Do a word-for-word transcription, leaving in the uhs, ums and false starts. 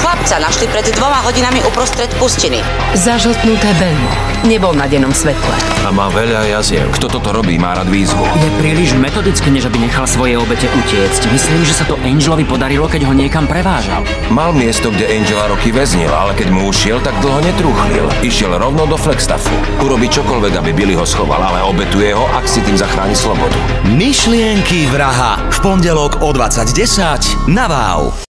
Chlapca našli pred dvoma hodinami uprostred pustiny. Zažltnuté Belmo. Nebol na dennom svetle. A má veľa jaziev. Kto toto robí, má rád výzvu. Je príliš metodicky, než aby nechal svoje obete utiecť. Myslím, že sa to Angelovi podarilo, keď ho niekam prevážal. Mal miesto, kde Angela roky väznil, ale keď mu ušiel, tak dlho netrúchlil. Išiel rovno do Flagstaffu. Urobí čokoľvek, aby Billy ho schoval, ale obetuje ho, ak si tým zachráni slobodu. Myšlienky vraha v pondelok o dvadsať desať na Wow.